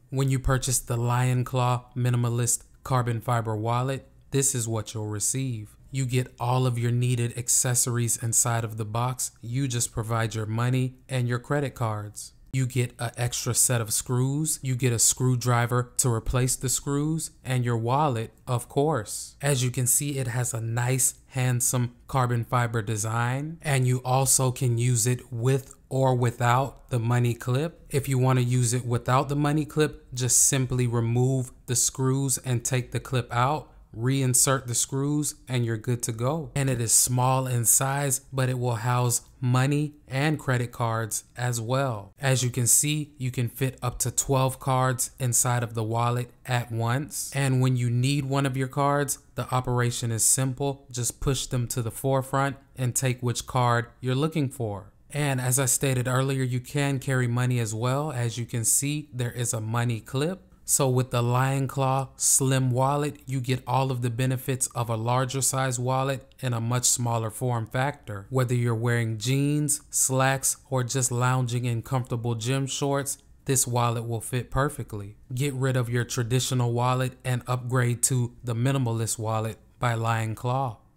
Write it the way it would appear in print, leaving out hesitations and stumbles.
When you purchase the Lion Claw Minimalist carbon fiber wallet, this is what you'll receive. You get all of your needed accessories inside of the box. You just provide your money and your credit cards. You get an extra set of screws, you get a screwdriver to replace the screws, and your wallet, of course. As you can see, it has a nice, handsome carbon fiber design, and you also can use it with or without the money clip. If you want to use it without the money clip, just simply remove the screws and take the clip out. Reinsert the screws and you're good to go. And it is small in size, but it will house money and credit cards as well. As you can see, you can fit up to 12 cards inside of the wallet at once. And when you need one of your cards, the operation is simple. Just push them to the forefront and take which card you're looking for. And as I stated earlier, you can carry money as well. As you can see, there is a money clip. So with the Lion Claw Slim wallet, you get all of the benefits of a larger size wallet in a much smaller form factor. Whether you're wearing jeans, slacks, or just lounging in comfortable gym shorts, this wallet will fit perfectly. Get rid of your traditional wallet and upgrade to the Minimalist wallet by Lion Claw.